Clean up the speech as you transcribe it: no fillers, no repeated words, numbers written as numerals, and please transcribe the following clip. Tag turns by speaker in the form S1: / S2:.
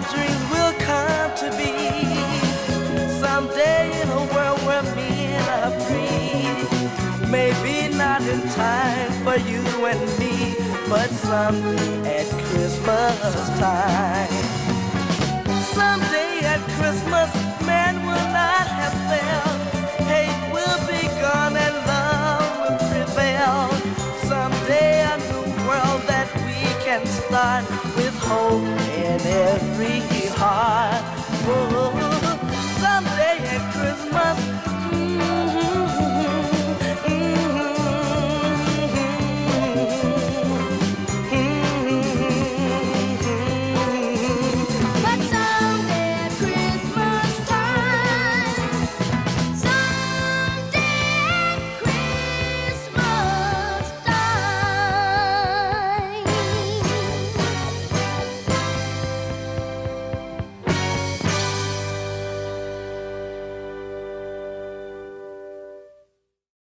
S1: dreams will come to be. Someday in a world where men are free. Maybe not in time for you and me, but someday at Christmas time. Someday at Christmas, man will not have failed. Hate will be gone and love will prevail. Someday a new world that we can start with hope in every heart. Oh, someday at Christmas.